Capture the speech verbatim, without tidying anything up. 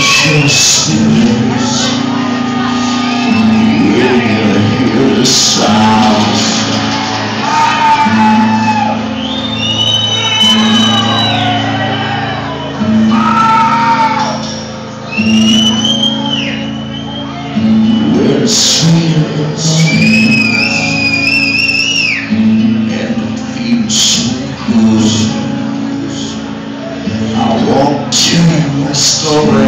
Just when you hear the sound, where the sweetness and it feels so good. I walk to my story.